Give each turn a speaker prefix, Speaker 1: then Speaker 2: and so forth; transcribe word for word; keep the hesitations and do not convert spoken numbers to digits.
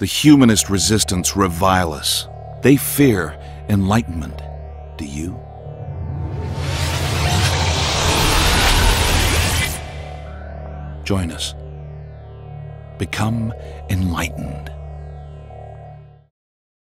Speaker 1: The humanist resistance revile us. They fear enlightenment. Do you? Join us. Become enlightened.